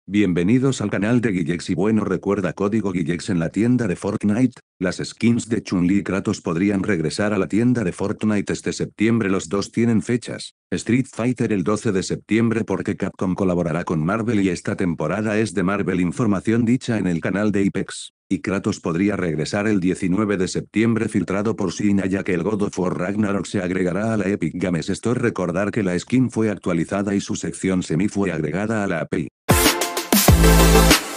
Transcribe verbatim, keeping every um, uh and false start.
Bienvenidos al canal de Guillex y bueno, recuerda código Guillex en la tienda de Fortnite. Las skins de Chun-Li y Kratos podrían regresar a la tienda de Fortnite este septiembre. Los dos tienen fechas. Street Fighter el doce de septiembre porque Capcom colaborará con Marvel y esta temporada es de Marvel. Información dicha en el canal de Apex. Y Kratos podría regresar el diecinueve de septiembre filtrado por Sina, ya que el God of War Ragnarok se agregará a la Epic Games Store. Recordar que la skin fue actualizada y su sección semi fue agregada a la A P I.